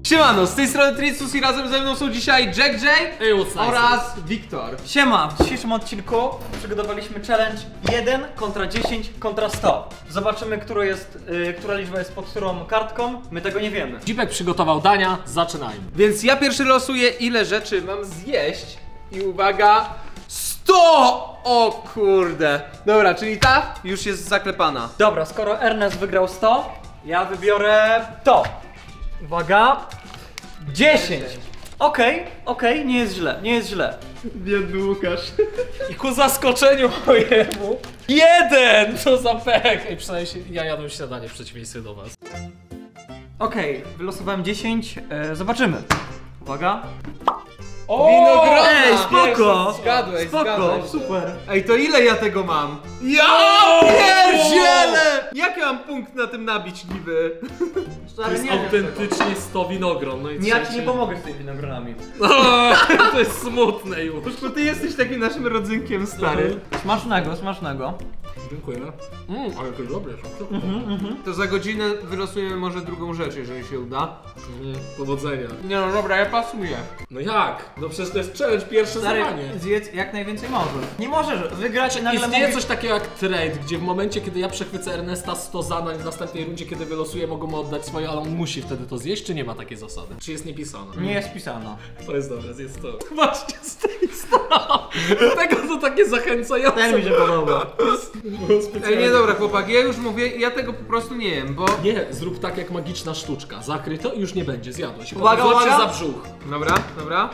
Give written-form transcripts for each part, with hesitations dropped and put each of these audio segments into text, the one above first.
Siemano, z tej strony Tricus i razem ze mną są dzisiaj Jack J oraz Wiktor. Siema, w dzisiejszym odcinku przygotowaliśmy challenge 1 kontra 10 kontra 100. Zobaczymy, która liczba jest pod którą kartką, my tego nie wiemy. Dzipek przygotował dania, zaczynajmy. Więc ja pierwszy losuję, ile rzeczy mam zjeść i uwaga, 100! O kurde. Dobra, czyli ta już jest zaklepana. Dobra, skoro Ernest wygrał 100, ja wybiorę to. Uwaga, 10. Okej, nie jest źle, nie jest źle. Biedny Łukasz. I ku zaskoczeniu mojemu 1! Co za pech! Ej, przynajmniej ja jadłem śniadanie w przeciwieństwie do was. Okej, wylosowałem 10, zobaczymy. Uwaga. O! Winogrona! Ej, spoko! Zgadłeś, Spoko, super. Ej, to ile ja tego mam? Ja pierdzielę! Jak ja mam punkt na tym nabić niby? To jest autentycznie 100 winogron. No i Ja ci nie pomogę z tymi winogronami. To jest smutne już. Bo ty jesteś takim naszym rodzynkiem, stary. Smacznego, smacznego. Dziękuję. Ale to dobre. To za godzinę wylosujemy może drugą rzecz, jeżeli się uda. Powodzenia. Nie no, dobra, ja pasuję. No jak? No przecież to jest challenge, pierwsze Stary, zadanie. zjedz jak najwięcej możesz. Nie możesz wygrać i nagle Istnieje mówisz... coś takiego jak trade, gdzie w momencie, kiedy ja przechwycę Ernesta 100 zadań, w następnej rundzie, kiedy wylosuję, mogą mu oddać swoje, ale on musi wtedy to zjeść, czy nie ma takiej zasady? Czy jest niepisane? Nie jest pisana. To jest dobre, zjedz to. Właśnie z tej strony. Tego to takie zachęcające. Ten mi się podoba. Ej, nie dobra chłopak, ja już mówię, ja tego po prostu nie jem, bo... Nie, zrób tak jak magiczna sztuczka. Zakryj to i już nie będzie, zjadłeś. Uwaga, Złap się uwaga. za brzuch. Dobra, dobra.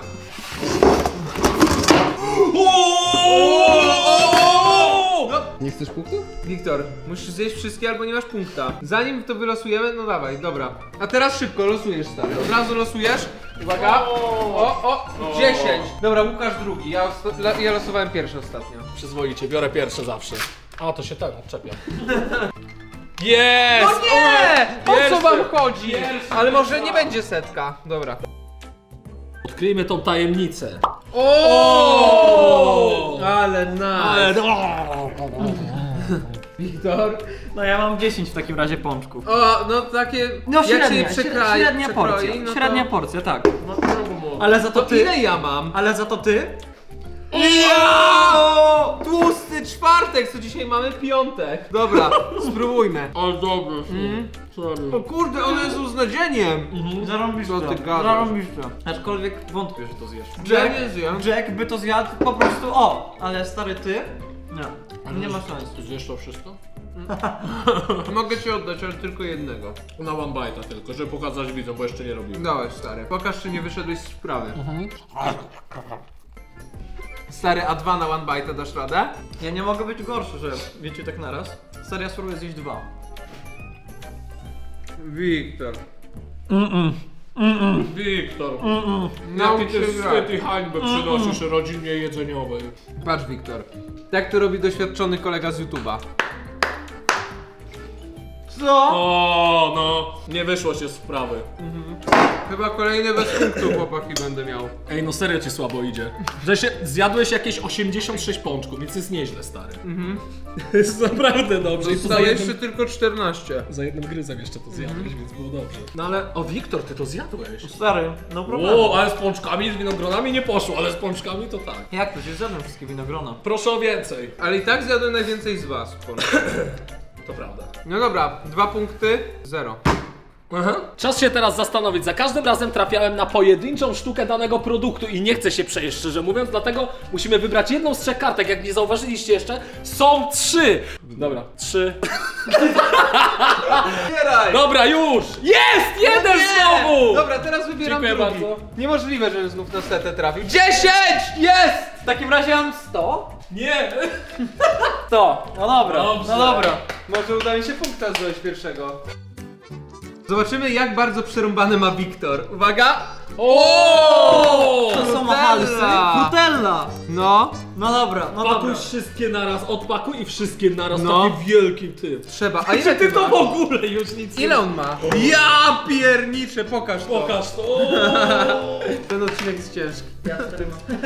No. Nie chcesz punktu? Wiktor, musisz zjeść wszystkie albo nie masz punkta. Zanim to wylosujemy, no dawaj, dobra. A teraz szybko losujesz, stary. Od razu losujesz. Uwaga. O, 10. Dobra, Łukasz drugi. Ja losowałem pierwszy ostatnio. Przyzwoicie, biorę pierwsze zawsze. A, to się ten odczepia. Jest! No nie! O co Pierwszy. wam chodzi? Pierwszy. Ale może nie będzie setka. Dobra. Odkryjmy tą tajemnicę. O! Ale nice. Wiktor. No ja mam 10 w takim razie pączków. O, no takie. No jak się średnia, je przekroi, średnia porcja, przekroi, no to... średnia porcja, tak. No to Ale za to To ty... ile ja mam? Ale za to ty... Ja! Tłusty czwartek, co dzisiaj mamy piątek. Dobra, spróbujmy. Ale dobry. O kurde, one są z nadzieniem. Zarąbisz Co to. ty gadasz? Zarąbisz to. Aczkolwiek wątpię, że to zjesz. Ja nie zjem. Jack by to zjadł po prostu ale stary ty? Nie. Nie ma szans. Ty zjesz to wszystko? Mogę ci oddać, ale tylko jednego. Na one bite'a tylko, żeby pokazać widzom, bo jeszcze nie robiłem. Dałeś, stary. Pokaż, czy nie wyszedłeś z sprawy. Stary, a 2 na one bite'a dasz radę? Ja nie mogę być gorszy, że wiecie tak naraz. Stary, ja spróbuję zjeść 2. Wiktor. Wiktor, Naucz jaki się ty grać. wstyd i hańbę przynosisz rodzinie jedzeniowej. Patrz, Wiktor. Tak to robi doświadczony kolega z YouTube'a. Co? O, no, nie wyszło się z sprawy. Chyba kolejne bez punktów chłopaki będę miał. Ej, no serio ci słabo idzie. Że się zjadłeś jakieś 86 pączków, więc jest nieźle, stary. Jest naprawdę dobrze. I to Zostało jeszcze tylko 14. za jednym gryzem jeszcze to zjadłeś, więc było dobrze. No ale, o Wiktor, ty to zjadłeś. Stary, no problem. O, ale z pączkami, z winogronami nie poszło, ale z pączkami to tak. Jak to się zjadłem wszystkie winogrona? Proszę o więcej. Ale i tak zjadłem najwięcej z was. To prawda. No dobra, 2 punkty, 0. Aha. Czas się teraz zastanowić. Za każdym razem trafiałem na pojedynczą sztukę danego produktu i nie chcę się przejść, szczerze mówiąc, dlatego musimy wybrać jedną z 3 kartek. Jak nie zauważyliście jeszcze, są 3. Dobra, 3. Zbieraj! Dobra, już! Jest! Jeden znowu! Dobra, teraz wybieram Dziękuję drugi. bardzo. Niemożliwe, żebym znów na setę trafił. 10! Jest! W takim razie mam 100? Nie! 100. No dobra, Dobrze. no dobra. Może uda mi się punkta zdobyć pierwszego. Zobaczymy, jak bardzo przerąbane ma Wiktor. Uwaga! O! To są Frutella. machalsy. Frutella. No, No dobra, no Pakuj dobra. wszystkie naraz, odpakuj i wszystkie naraz, No. taki wielki ty. trzeba. A ile Ty to masz? w ogóle już nic nie... Ile on ma? Ja pierniczę, pokaż to. Pokaż to. Ten odcinek jest ciężki. Ja stary mam.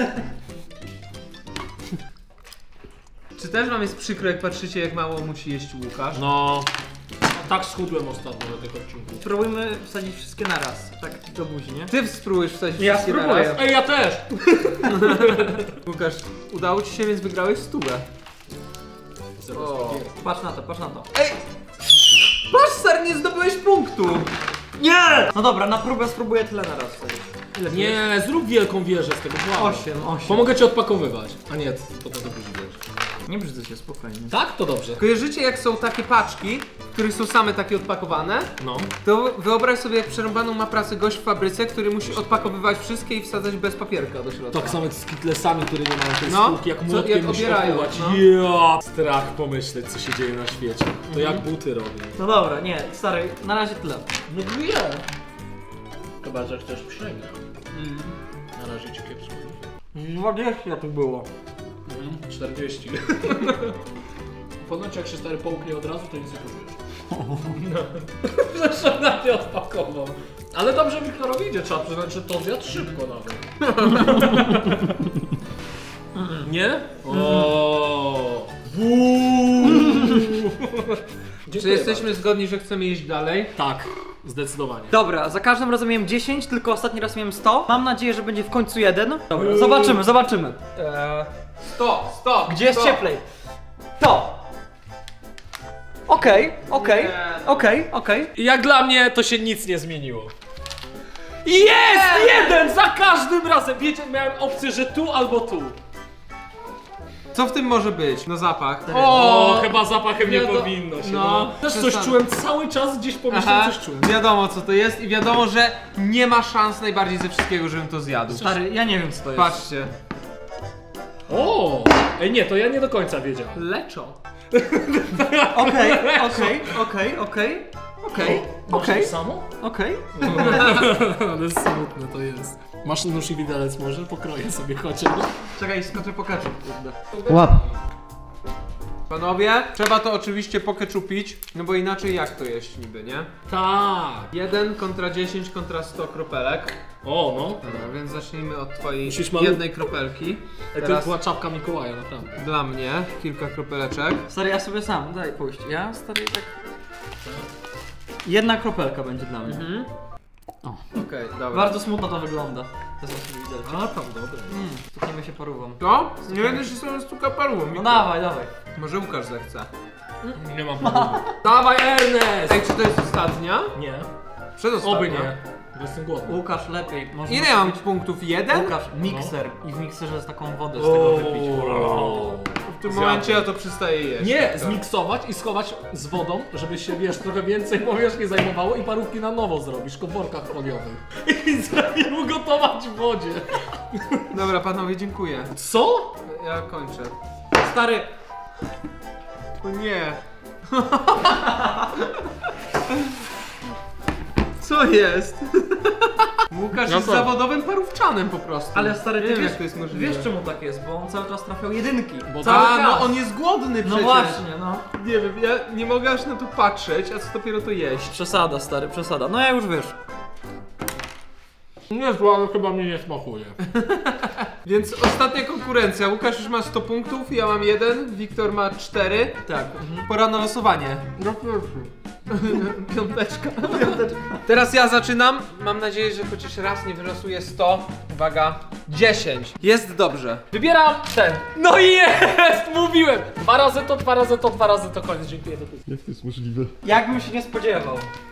Czy też wam jest przykro, jak patrzycie, jak mało musi jeść Łukasz? No. Tak schudłem ostatnio na tych odcinków. Spróbujmy wsadzić wszystkie naraz. Tak do buzi, nie? Ty spróbujesz wsadzić Ja wszystkie spróbuję. naraz. Ej, ja też! Łukasz, udało ci się, więc wygrałeś 100. O. Patrz na to, patrz na to. Ej! Patrz, stary, nie zdobyłeś punktu! Nie! No dobra, na próbę spróbuję tyle naraz wsadzić. Ile Nie, zrób wielką wieżę z tego. błagam. 8. Pomogę ci odpakowywać. A nie, potem to później wiesz. Nie brzydzę się, spokojnie. Tak? To dobrze. Kojarzycie, jak są takie paczki, w których są same takie odpakowane? No. To wyobraź sobie, jak przerąbaną ma pracę gość w fabryce, który musi odpakowywać wszystkie i wsadzać bez papierka do środka. Tak samo jak z kitlesami, które nie mają tej No, spółki, jak co- młotkiem jak musi obierają, odpływać. no. Ja! Strach pomyśleć, co się dzieje na świecie. To jak buty robią. No dobra, nie, stary, na razie tyle. No nie. Chyba, że chcesz przegrać. Na razie ci kiepsko. 20 tu było. 40. Ponoć jak się stary połknie od razu, to nic nie poczujesz. Zresztą na nie odpakował. Ale dobrze Wiktorowi idzie, trzeba przyznać, że to zjadł szybko nawet. Nie? O. Czy jesteśmy zgodni, że chcemy iść dalej? Tak, zdecydowanie. Dobra, za każdym razem miałem 10, tylko ostatni raz miałem 100. Mam nadzieję, że będzie w końcu 1. Dobra, zobaczymy, zobaczymy. 100! Gdzie jest 100. cieplej? To! Okej. Jak dla mnie to się nic nie zmieniło. Jest! Jeden! Za każdym razem! Wiecie, miałem opcję, że tu albo tu. Co w tym może być? No zapach. O, chyba zapachem nie wiado- powinno się. no, No. Też coś przestanę. czułem cały czas, gdzieś pomyślałem, Aha, coś czułem. wiadomo co to jest i wiadomo, że nie ma szans najbardziej ze wszystkiego, żebym to zjadł. Stary, ja nie wiem co to jest. Patrzcie. O! Ej, nie, to ja nie do końca wiedziałem. Leczą. Okej. samo? Ale smutne to jest. Masz nóż i widelec może? Pokroję sobie chociaż. Czekaj, skoczę po ketchup, kurde. Łap. Panowie, trzeba to oczywiście pokeczupić, no bo inaczej jak to jeść niby, nie? Tak. 1 kontra 10 kontra 100 kropelek. O, no. Dobra, więc zacznijmy od twojej Musisz jednej kropelki. Ej, to Teraz była czapka Mikołaja, naprawdę. dla mnie kilka kropeleczek. Stary, ja sobie sam, daj pójść. Ja, stary, tak... Jedna kropelka będzie dla mnie. Okej, dobra. Bardzo smutno to wygląda. Wezmę sobie widelec. A, tam dobre. Stukniemy się parówą. To? Nie będę się sobie stuka parówą. No dawaj. Może Łukasz zechce. Nie mam problemu. Dawaj, Ernest! Ej, czy to jest ostatnia? Nie. Przedostatnia. Oby nie. Bo jestem głodny. Łukasz, lepiej. Można Ile ja mam kupić- punktów? 1? Łukasz, mikser. I w mikserze z taką wodę z tego wypić. W tym momencie ja to przestaję jeść. Nie, Tak. zmiksować i schować z wodą, żeby się, wiesz, trochę więcej powierzchni zajmowało i parówki na nowo zrobisz, tylko w workach foliowych. I ugotować w wodzie. Dobra, panowie, dziękuję. Co? Ja kończę. Stary, O nie. Co jest? Łukasz jest co? zawodowym parówczanem po prostu. ale stary, ty nie wiem, wiesz, jak to jest możliwe. wiesz czemu tak jest, bo on cały czas trafiał jedynki. Bo Cały A, czas. no on jest głodny No przecież. właśnie, no. Nie wiem, ja nie mogę aż na to patrzeć, a co dopiero to jeść. Przesada, stary, przesada. No ja już wiesz. nie zła, ale chyba mnie nie smakuje. Więc ostatnia konkurencja. Łukasz już ma 100 punktów, ja mam 1, Wiktor ma 4. Tak. Pora na losowanie. Piąteczka. Teraz ja zaczynam. Mam nadzieję, że chociaż raz nie wylosuję 100. Uwaga, 10. Jest dobrze. Wybieram ten. No i jest! Mówiłem! 2 razy to, 2 razy to, 2 razy to, koniec. Dziękuję. Do później. Jak to jest możliwe? Jakbym się nie spodziewał.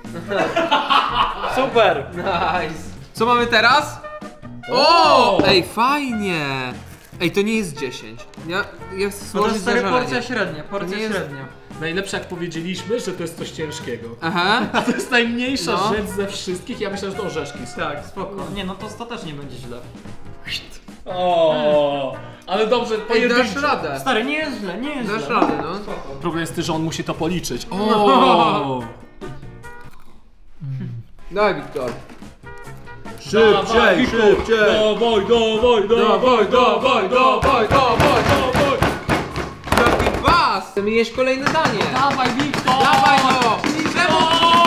Super. Nice. Co mamy teraz? O! Ej, fajnie. Ej, to nie jest 10. Ja chcę No to złożyć jest stary zażalenie. porcja średnia, porcja nie jest- średnia. Najlepsze jak powiedzieliśmy, że to jest coś ciężkiego. Aha. A to jest najmniejsza No. rzecz ze wszystkich. Ja myślę, że to orzeszki są. Tak, spoko. Nie, no to ostatecznie będzie źle. O, ale dobrze, Ej, pojedynczo. dasz radę. Stary, nie jest źle, nie jest Dasz źle. radę, no. Problem jest ty, że on musi to policzyć. O! Daj, Wiktor. Dawaj, szybciej. Dawaj. Jaki was! Chcemy jeść kolejne danie. Dawaj, Wiktor! Dawaj no! Czemu?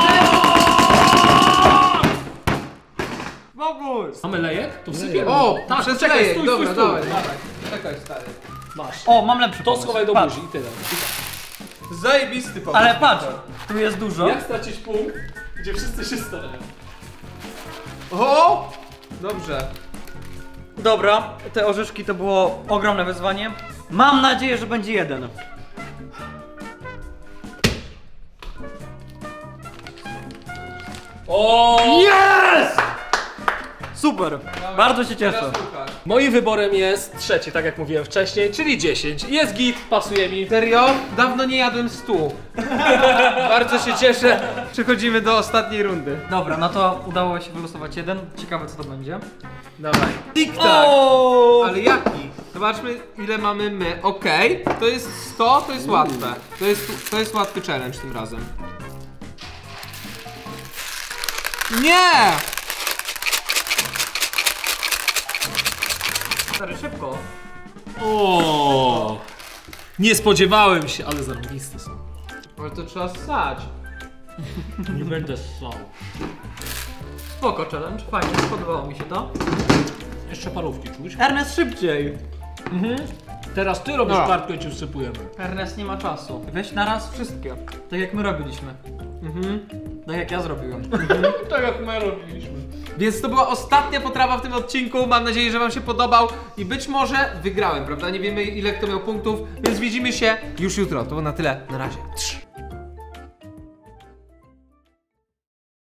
Mamy lejek? To wsypiemy. O, tak, przez czekaj, lejek. stój, Dobra, stój, dawaj, stój. dawaj. Czekaj, stary. Masz. O, mam lepszy To pomysł. schowaj do Patrz. buzi i tyle. Zajebisty pomysł. Ale patrz, tu jest dużo. Jak stracić punkt, gdzie wszyscy się starają? O! Dobrze. Dobra, te orzeszki to było ogromne wyzwanie. Mam nadzieję, że będzie jeden. O! Jest! Super, bardzo się cieszę. Teraz Łukasz. Moim wyborem jest trzeci, tak jak mówiłem wcześniej, czyli 10. Jest git, pasuje mi. Serio? Dawno nie jadłem stu. Bardzo się cieszę. Przechodzimy do ostatniej rundy. Dobra, no to udało się wylosować jeden. Ciekawe co to będzie. Dawaj. Tik-tak. O! Ale jaki? Zobaczmy ile mamy my. Okej, to jest 100, to jest łatwe. To jest łatwy challenge tym razem. Nie! Stary, szybko. O! Nie spodziewałem się, ale zarobiste są. Ale to trzeba ssać. Nie będę ssał. Spoko challenge, fajnie, podobało mi się to. Jeszcze parówki czuć. Ernest, szybciej. Teraz ty robisz No. kartkę i ci wsypujemy. Ernest nie ma czasu. Weź na raz wszystkie. Tak jak my robiliśmy. Tak jak ja zrobiłem. Tak jak my robiliśmy. Więc to była ostatnia potrawa w tym odcinku. Mam nadzieję, że wam się podobał i być może wygrałem, prawda? Nie wiemy ile kto miał punktów, więc widzimy się już jutro. To było na tyle. Na razie.